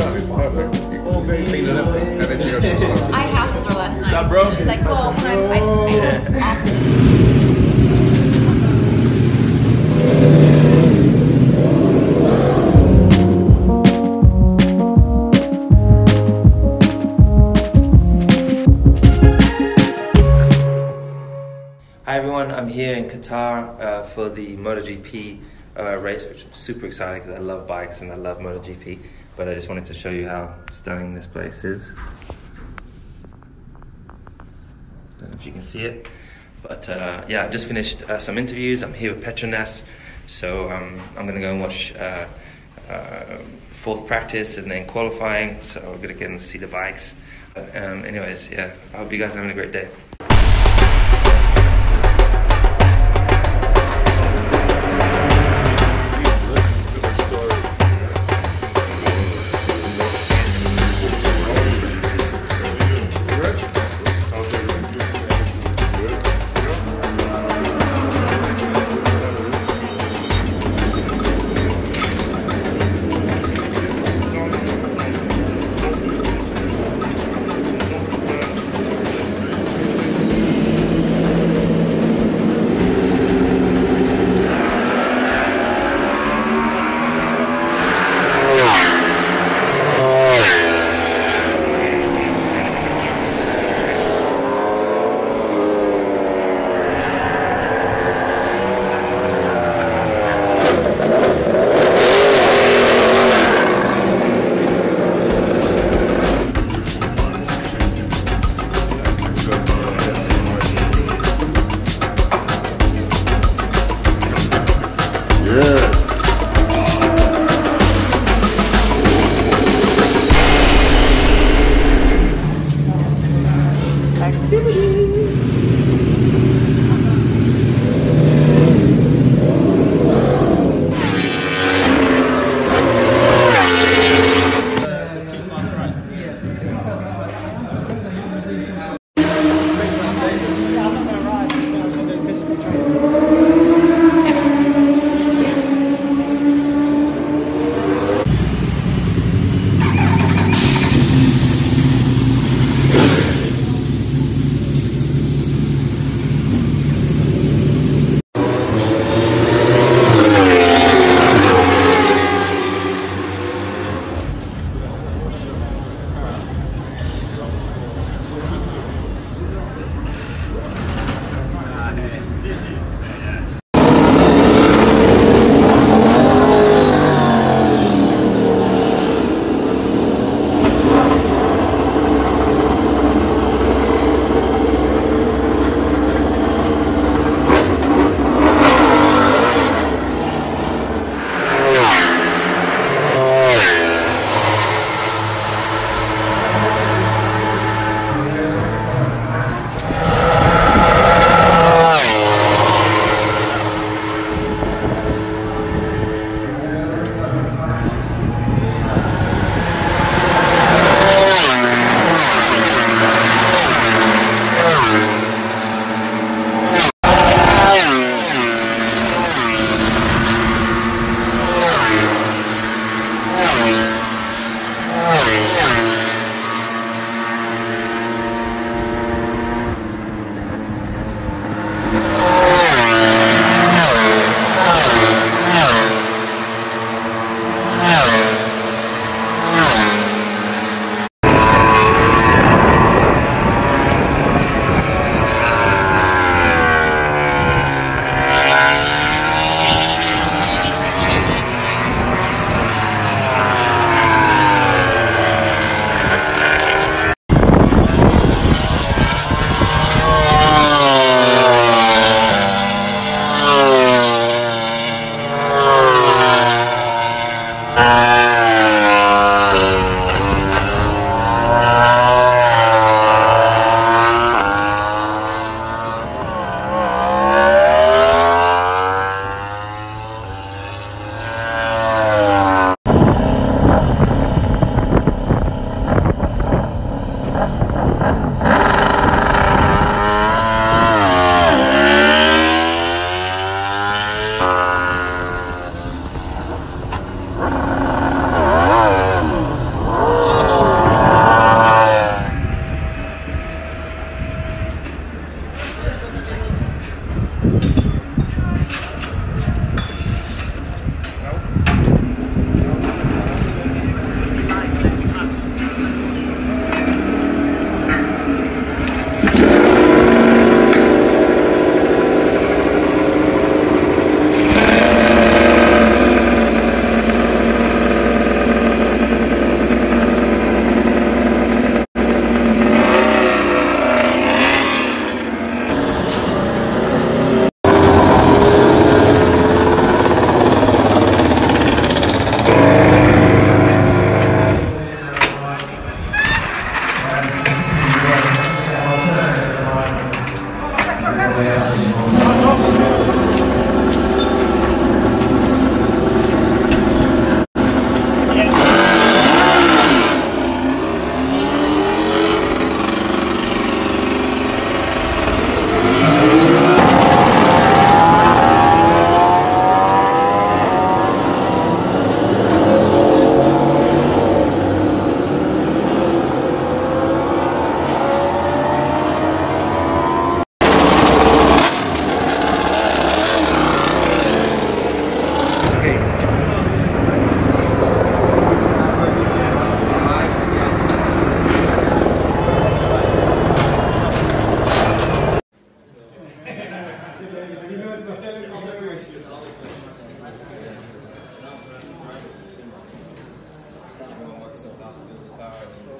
It's perfect. You clean it up and then she goes to the salon. I hassled her last night. What's up, bro? She's like, well, when I Hi everyone, I'm here in Qatar for the Moto GP race, which I'm super excited because I love bikes and I love Moto GP. But I just wanted to show you how stunning this place is. Don't know if you can see it, but yeah, I just finished some interviews. I'm here with Petronas, so I'm going to go and watch fourth practice and then qualifying. So I'm going to get and see the bikes. Anyways, yeah, I hope you guys are having a great day.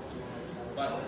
But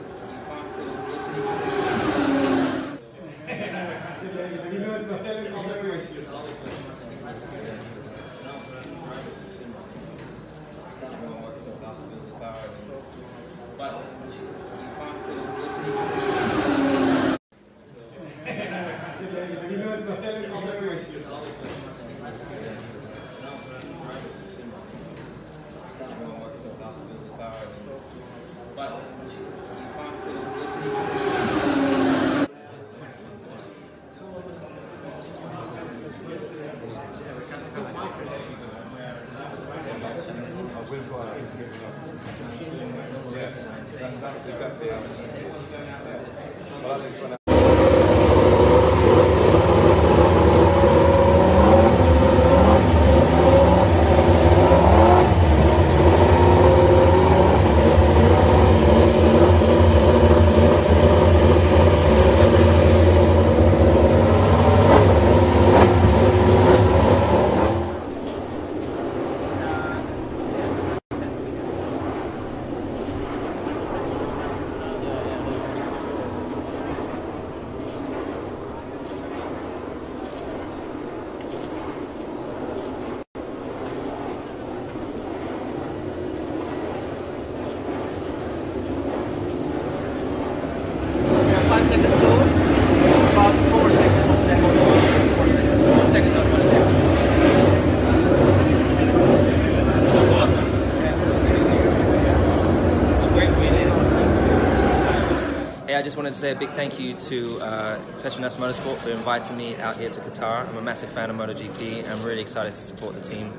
I just wanted to say a big thank you to Petronas Motorsport for inviting me out here to Qatar. I'm a massive fan of Moto GP. I'm really excited to support the team.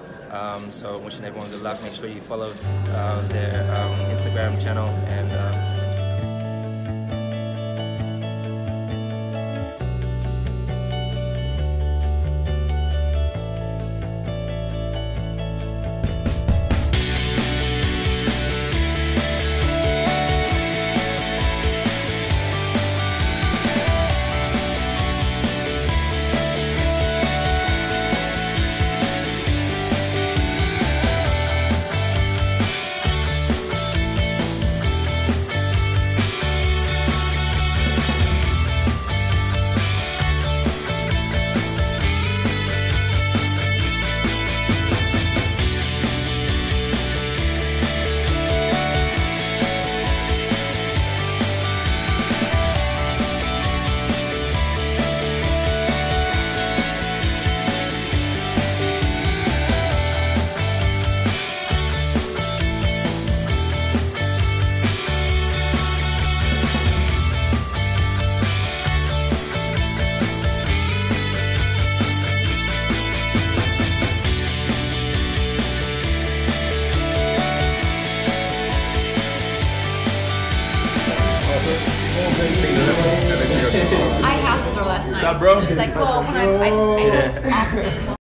So wishing everyone good luck. Make sure you follow their Instagram channel and I hassled her last night. What's up, bro? She's like, well, when I don't often.